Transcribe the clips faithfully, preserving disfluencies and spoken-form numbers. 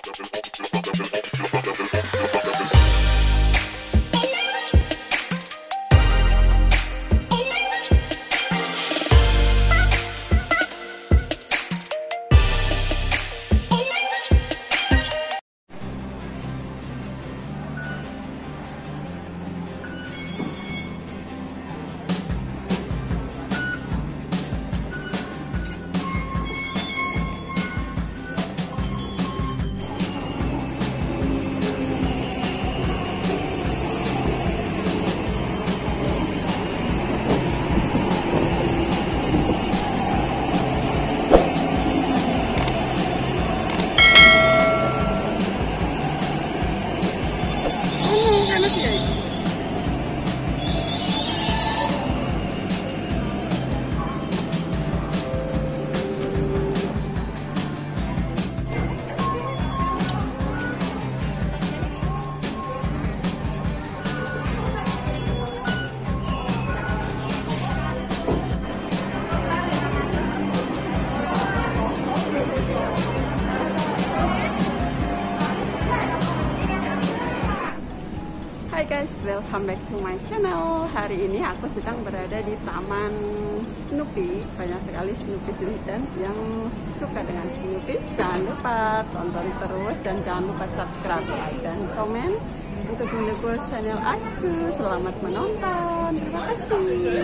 Hai guys, welcome back to my channel. Hari ini aku sedang berada di taman Snoopy. Banyak sekali Snoopy sini dan yang suka dengan Snoopy jangan lupa tonton terus dan jangan lupa subscribe, like, dan komen untuk mendukung channel aku. Selamat menonton, terima kasih.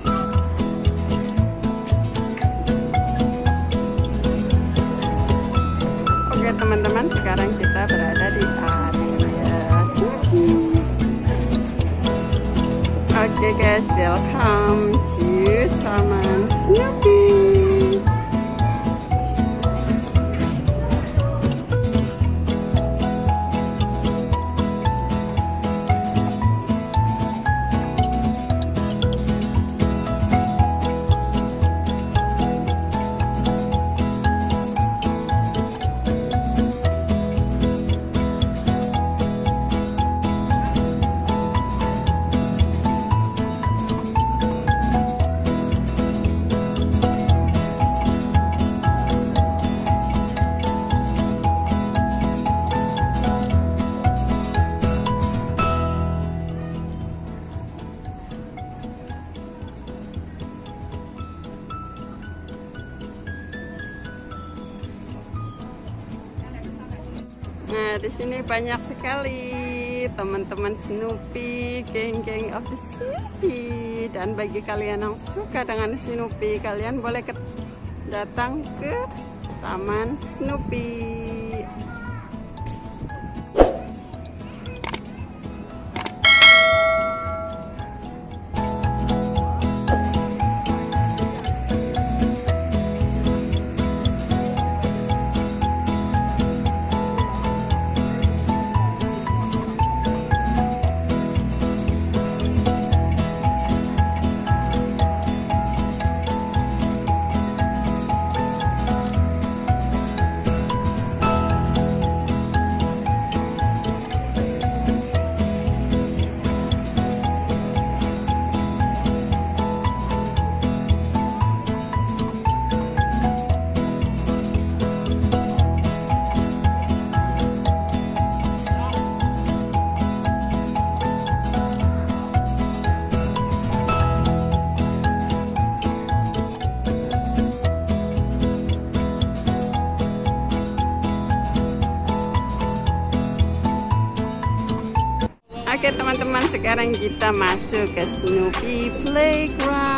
Oke teman-teman, sekarang kita berada di area Snoopy. Oke guys, welcome to Taman Snoopy. Nah, di sini banyak sekali teman-teman Snoopy, geng-geng of the Snoopy. Dan bagi kalian yang suka dengan Snoopy, kalian boleh ke datang ke Taman Snoopy. Oke teman-teman, sekarang kita masuk ke Snoopy Playground.